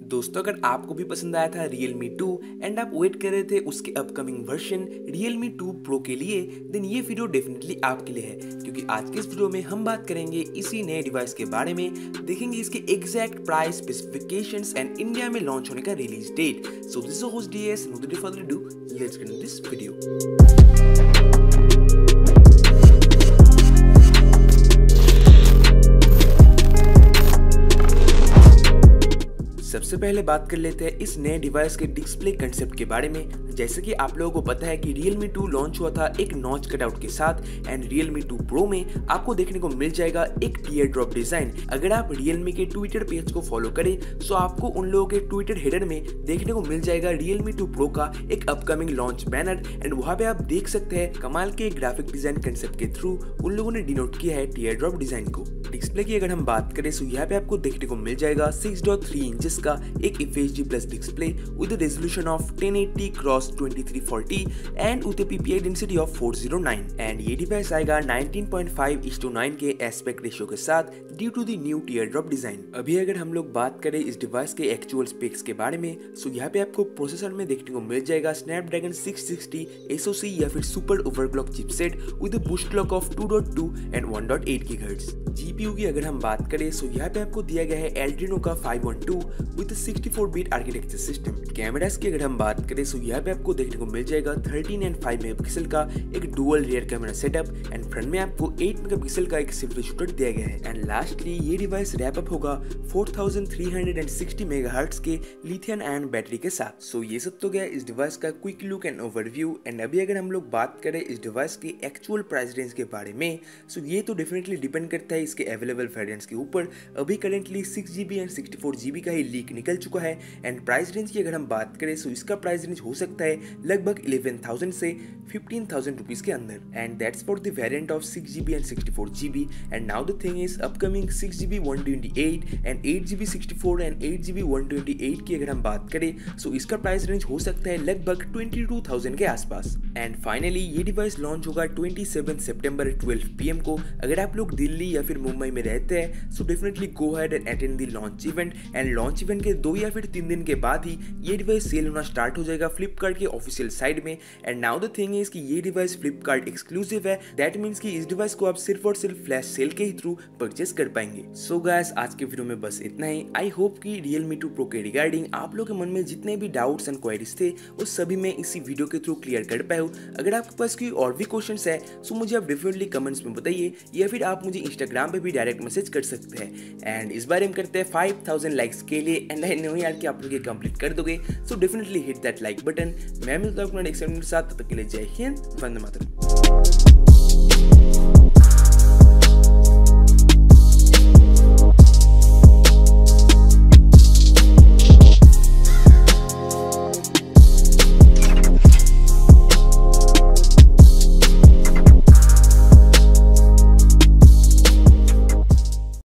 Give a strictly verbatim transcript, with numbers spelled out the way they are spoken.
दोस्तों अगर आपको भी पसंद आया था Realme टू एंड आप वेट कर रहे थे उसके upcoming version Realme two Pro के लिए, देन ये वीडियो डेफिनेटली आपके लिए है, क्योंकि आज के इस वीडियो में हम बात करेंगे इसी नए डिवाइस के बारे में, देखेंगे इसके exact price, specifications and India में लॉन्च होने का release date. So this is host DS, no without further ado, let's get into this video. सबसे पहले बात कर लेते हैं इस नए डिवाइस के डिस्प्ले कंसेप्ट के बारे में। जैसे कि आप लोगों को पता है कि Realme टू लॉन्च हुआ था एक नॉच कटआउट के साथ एंड Realme टू Pro में आपको देखने को मिल जाएगा एक टीयर ड्रॉप डिजाइन। अगर आप Realme के ट्विटर पेज को फॉलो करें तो आपको उन लोगों के ट्विटर हेडर में देखने को मिल जाएगा Realme टू Pro का एक अपकमिंग लॉन्च बैनर एंड वहां पे आप देख सकते हैं कमाल के ग्राफिक डिजाइन कंसेप्ट के थ्रू उन लोगों ने डिनोट किया है टीयर ड्रॉप डिजाइन को। डिस्प्ले की अगर हम बात करें तो यहाँ पे आपको देखने को मिल जाएगा सिक्स पॉइंट थ्री इंचेस का एक F H D plus display with resolution of ten eighty cross twenty three forty and with PPI density of four zero nine and ये डिवाइस आएगा nineteen point five is to nine के aspect ratio के साथ due to the new tear drop design. अभी अगर हम लोग बात करें इस डिवाइस के एक्चुअल स्पेक्स के बारे में, सो यहाँ पे आपको प्रोसेसर में देखने को मिल जाएगा स्नैपड्रैगन सिक्स सिक्सटी एसओसी या फिर super overclock chipset with boost clock of two point two and one point eight gigahertz. GPU की अगर हम बात करें सो यहाँ पे आपको दिया गया है एल्ड्रिनो का five one two with sixty four bit architecture system. Cameras की अगर हम बात करें सो यहाँ पे आपको देखने को मिल जाएगा थर्टीन एंड फाइव मेगापिक्सल का एक dual rear camera setup and front में आपको एट मेगापिक्सल का एक सेल्फी शूटर दिया गया है। एंड लास्टली ये डिवाइस रैप अप होगा four thousand three hundred sixty megahertz के लिथियम आयन बैटरी के साथ। सो ये सब तो गया इस डिवाइस का quick look and overview. And अभी अगर हम लोग बात करें इस डिवाइस के एक्चुअल प्राइस रेंज के बारे में, सो ये तो डेफिनेटली डिपेंड करता है इसके अवेलेबल वेरिएंट्स के ऊपर। अभी currently six GB and sixty four GB का ही लीक निकल चुका है एंड प्राइस रेंज की अगर हम बात करें सो इसका प्राइस रेंज हो सकता है लगभग इलेवन थाउजेंड से फिफ्टीन थाउजेंड रुपीस के अंदर and that's for the variant of six GB and sixty four GB. And now the thing is upcoming six GB one twenty eight and eight GB sixty four and eight GB one twenty eight की अगर हम बात करें सो इसका price range हो सकता है लगभग ट्वेंटी टू थाउजेंड के आसपास। एंड फाइनली ये डिवाइस लॉन्च होगा ट्वेंटी सेवन सितंबर ट्वेल्व पी एम को। अगर आप लोग दिल्ली या फिर मुंबई में रहते हैं so definitely go ahead and attend the launch event and launch event के दो या फिर तीन दिन के बाद ही ये डिवाइस सेल होना स्टार्ट हो जाएगा फ्लिपकार्ट के ऑफिशियल साइड में। And now the thing is कि ये डिवाइस फ्लिपकार्ट एक्सक्लूसिव है, दैट मींस कि इस डिवाइस को आप सिर्फ और सिर्फ फ्लैश सेल के ही थ्रू परचेस कर पाएंगे। सो गाइस आज के वीडियो में बस इतना ही। आई होप कि Realme टू Pro के रिगार्डिंग आप लोगों के मन में जितने भी डाउट्स एंड क्वेरीज थे वो सभी मैं इसी वीडियो के थ्रू क्लियर कर पाया हूँ। अगर आपके पास कोई और भी क्वेश्चंस है सो मुझे आप डेफिनेटली कमेंट्स में बताइए या फिर आप मुझे इंस्टाग्राम पे भी डायरेक्ट मैसेज कर सकते हैं। एंड इस बारे में करते हैं फाइव थाउजेंड लाइक्स के लिए एंड आई नो यार कि आप लोग ये कंप्लीट कर दोगे, so definitely hit that like button. मैं मिलता हूँ अपने नेक्स्ट वीडियो के साथ, तब तक के लिए जय हिंद, वंदे मातरम।